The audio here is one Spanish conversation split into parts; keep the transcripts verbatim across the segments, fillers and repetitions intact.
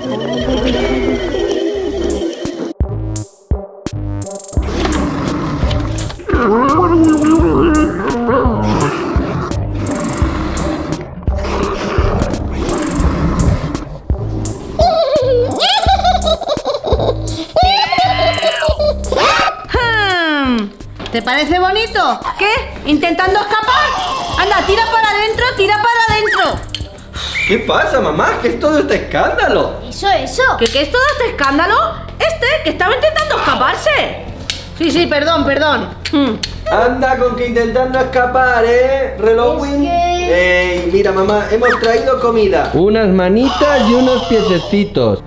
¿Te parece bonito? ¿Qué? ¿Intentando escapar? Anda, tira para adentro, tira para adentro. ¿Qué pasa, mamá? ¿Qué es todo este escándalo? Eso, eso. ¿Qué, qué es todo este escándalo? Este, que estaba intentando escaparse. Sí, sí, perdón, perdón. Hmm. Anda con que intentando escapar, ¿eh? Relowing. Es que... Ey, mira, mamá, hemos traído comida. Unas manitas y unos piececitos.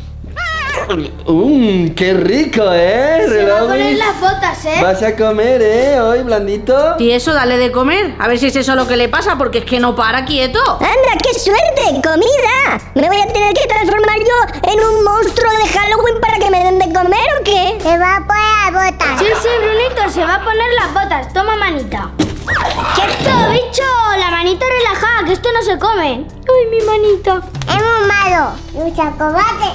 Mmm, qué rico, ¿eh? Se va a poner Relowing. las botas, ¿eh? ¿Vas a comer, eh? Hoy, blandito. Y eso, dale de comer. A ver si es eso lo que le pasa, porque es que no para quieto. ¡Anda, qué suerte! ¡Comida! ¿Me voy a tener que transformar yo en un monstruo de Halloween para que me den de comer o qué? Se va a poner las botas. Sí, sí, Brunito, se va a poner las botas. Toma manita. ¡Quieto, bicho! La manita relajada, que esto no se come. ¡Ay, mi manita! Es muy malo. Mucha combate.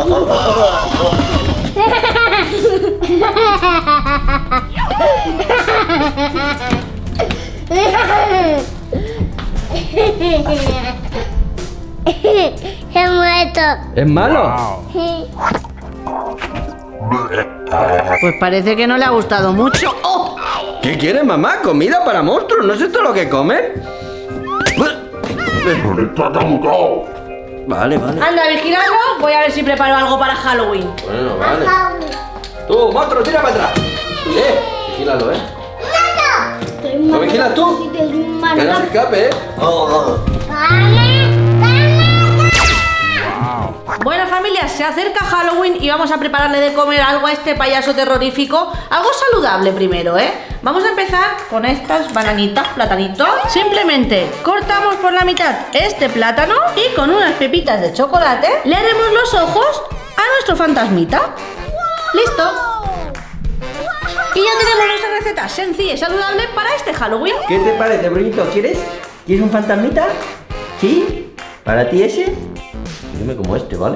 Se ha muerto. ¿Es malo? Pues parece que no le ha gustado mucho. ¡Oh! ¿Qué quieres, mamá? ¿Comida para monstruos? ¿No es esto lo que comen? Vale, vale. Anda, vigilando. Voy a ver si preparo algo para Halloween. Bueno, vale. Tú, monstruo, tira para atrás. Eh, vigílalo, eh. ¿Lo vigilas tú? Que no se escape, eh. Oh, oh. Bueno, familia, se acerca Halloween y vamos a prepararle de comer algo a este payaso terrorífico. Algo saludable primero, ¿eh? Vamos a empezar con estas bananitas, platanitos. Simplemente cortamos por la mitad este plátano y con unas pepitas de chocolate le haremos los ojos a nuestro fantasmita. ¡Listo! Y ya tenemos nuestra receta sencilla y saludable para este Halloween. ¿Qué te parece, Brunito? ¿Quieres? ¿Quieres un fantasmita? ¿Sí? ¿Para ti ese? Dime como este, ¿vale?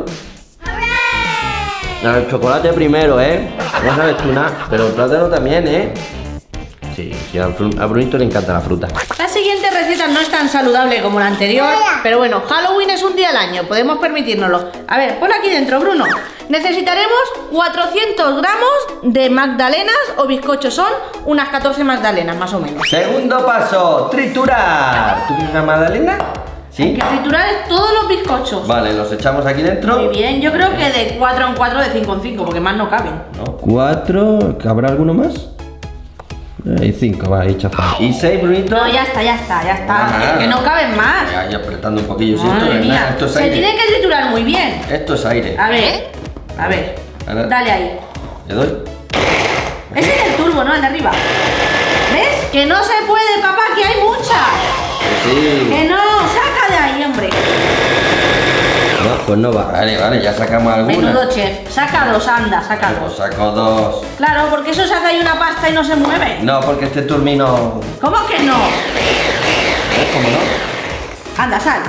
No, el chocolate primero, ¿eh? No sabes tú nada, pero el plátano también, ¿eh? Sí, sí, a Brunito le encanta la fruta. La siguiente receta no es tan saludable como la anterior, pero bueno, Halloween es un día al año, podemos permitírnoslo. A ver, pon aquí dentro, Bruno. Necesitaremos cuatrocientos gramos de magdalenas o bizcochos, son unas catorce magdalenas más o menos. Segundo paso, triturar. ¿Tú quieres una magdalena? ¿Sí? Hay que triturar todos los bizcochos. Vale, los echamos aquí dentro. Muy bien, yo creo que de cuatro en cuatro, de cinco en cinco, porque más no caben. No, cuatro, ¿habrá alguno más? Y cinco, va, ahí chafado. Y seis, Brunito. No, ya está, ya está, ya está. Ah, que no caben más. Ya, ya apretando un poquillo. Si Madre esto, es mía. nada, esto es Se aire. tiene que triturar muy bien. Esto es aire. A ver, a ver. Ahora. Dale ahí. ¿Le doy? Ese es el turbo, ¿no? El de arriba. ¿Ves? Que no se puede, papá, que hay mucha. Sí. Que no, saca de ahí, hombre. No, pues no va. Vale, vale, ya sacamos alguna. Menudo chef. Saca dos, anda, saca Pues dos. saco dos. Claro, porque eso se hace ahí una pasta y no se mueve. No, porque este turbino. ¿Cómo que no? ¿Ves cómo no? Anda, sal.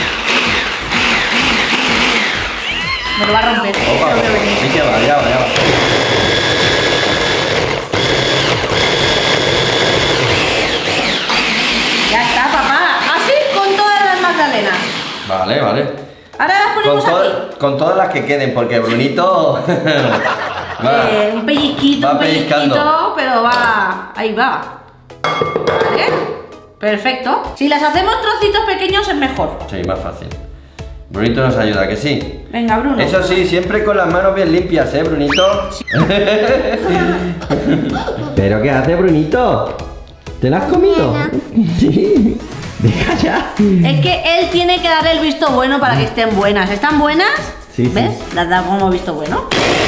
Me lo va a romper. Opa, Lo veo venir. sí que va, ya va, ya va. Ya está, papá. Así con todas las magdalenas. Vale, vale. Ahora las Con, ponemos to- aquí. con todas las que queden, porque Brunito. va. Eh, un pellizquito, Va un pellizcando. pellizquito, pero va. Ahí va. ¿Vale? Perfecto. Si las hacemos trocitos pequeños es mejor. Sí, más fácil. Brunito nos ayuda, ¿que sí? Venga, Bruno. Eso sí, siempre con las manos bien limpias, ¿eh, Brunito? ¿Pero qué hace, Brunito? ¿Te la has comido? Sí. Deja ya. Es que él tiene que darle el visto bueno para que estén buenas. ¿Están buenas? Sí, sí. ¿Ves? Las da como visto bueno.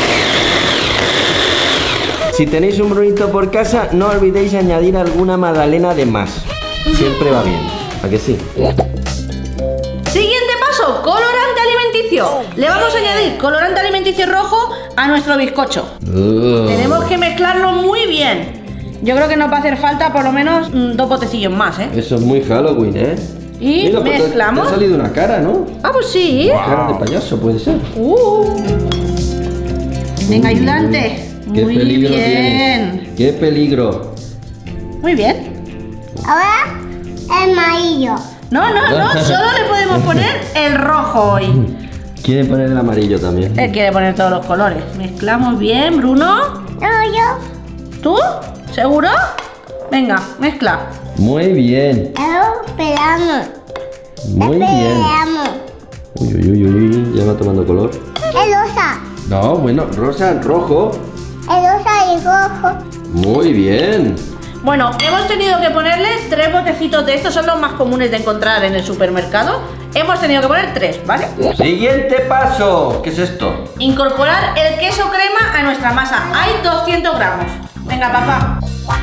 Si tenéis un Brunito por casa, no olvidéis añadir alguna magdalena de más. Siempre va bien. ¿A que sí? Siguiente paso, colorante alimenticio. Le vamos a añadir colorante alimenticio rojo a nuestro bizcocho. Uh. Tenemos que mezclarlo muy bien. Yo creo que nos va a hacer falta por lo menos mm, dos botecillos más, ¿eh? Eso es muy Halloween, ¿eh? Y mira, pues mezclamos. te ha salido una cara, ¿no? Ah, pues sí. Wow. Cara de payaso, puede ser. Uh. Venga, ayudante. Qué Muy peligro bien. tienes. Qué peligro. Muy bien. Ahora el amarillo. No, no, no. Solo le podemos poner el rojo hoy. Quiere poner el amarillo también. Él quiere poner todos los colores. Mezclamos bien, Bruno. No, yo. ¿Tú? ¿Seguro? Venga, mezcla. Muy bien. Lo esperamos. Muy bien. Esperamos. Uy, uy, uy, uy. Ya va tomando color. El rosa. No, bueno, rosa, rojo. El rosa y rojo. Muy bien. Bueno, hemos tenido que ponerle tres botecitos de estos, son los más comunes de encontrar en el supermercado. Hemos tenido que poner tres, ¿vale? Siguiente paso. ¿Qué es esto? Incorporar el queso crema a nuestra masa. Hay doscientos gramos. Venga, papá.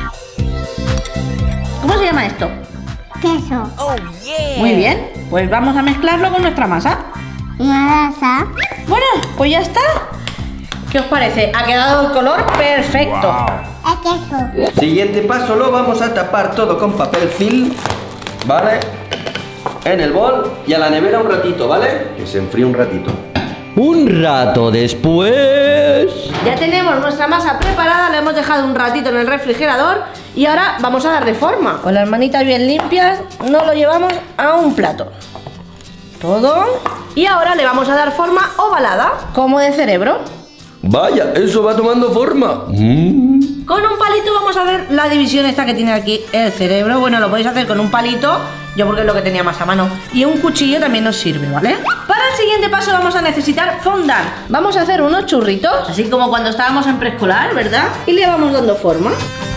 ¿Cómo se llama esto? Queso. Muy bien, pues vamos a mezclarlo con nuestra masa. Masa. Bueno, pues ya está. ¿Qué os parece? Ha quedado el color perfecto. El queso. Siguiente paso, lo vamos a tapar todo con papel film, ¿vale? En el bol y a la nevera un ratito, ¿vale? Que se enfríe un ratito. Un rato después... Ya tenemos nuestra masa preparada, la hemos dejado un ratito en el refrigerador y ahora vamos a darle forma. Con las manitas bien limpias nos lo llevamos a un plato. Todo. Y ahora le vamos a dar forma ovalada, como de cerebro. Vaya, eso va tomando forma. Mm. Con un palito vamos a hacer la división esta que tiene aquí el cerebro. Bueno, lo podéis hacer con un palito, yo porque es lo que tenía más a mano. Y un cuchillo también nos sirve, ¿vale? Para el siguiente paso vamos a necesitar fondant. Vamos a hacer unos churritos, así como cuando estábamos en preescolar, ¿verdad? Y le vamos dando forma.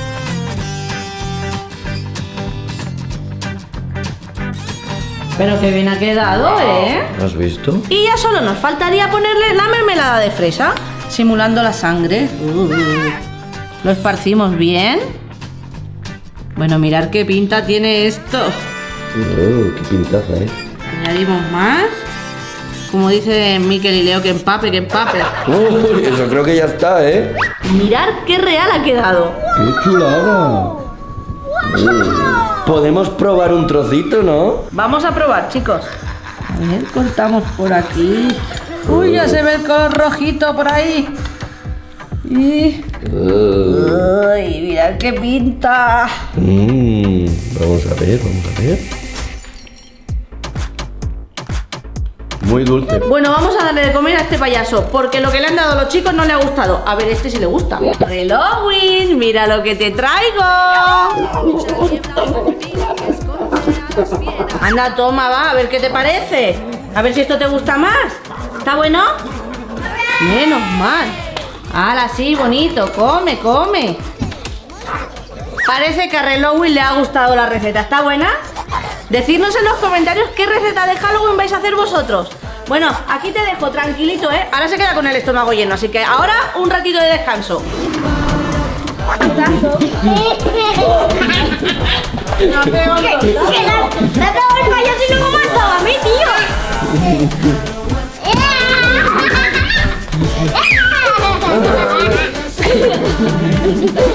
Pero que bien ha quedado, ¿eh? ¿Has visto? Y ya solo nos faltaría ponerle la mermelada de fresa, simulando la sangre. Uh, lo esparcimos bien. Bueno, mirad qué pinta tiene esto. Oh, qué pintaza, ¿eh? Añadimos más. Como dice Miquel y Leo, que empape, que empape. Oh, eso creo que ya está, ¿eh? Mirad qué real ha quedado. ¡Qué chulada! Uh, Podemos probar un trocito, ¿no? Vamos a probar, chicos. A ver, cortamos por aquí. Uy, ya se ve el color rojito por ahí. Y... Uh. Uy, mirad qué pinta. Mm, vamos a ver, vamos a ver. Muy dulce. Bueno, vamos a darle de comer a este payaso, porque lo que le han dado a los chicos no le ha gustado. A ver, este sí le gusta. Halloween, mira lo que te traigo. Anda, toma, va, a ver qué te parece. A ver si esto te gusta más. ¿Está bueno? Menos mal. Ahora sí, bonito, come, come. Parece que a Halloween le ha gustado la receta. ¿Está buena? Decidnos en los comentarios qué receta de Halloween vais a hacer vosotros. Bueno, aquí te dejo tranquilito, ¿eh? Ahora se queda con el estómago lleno, así que ahora un ratito de descanso. No veo ¿Qué? ¿Qué? ¿Le ha dado el payaso y luego me ha dado a mí, tío?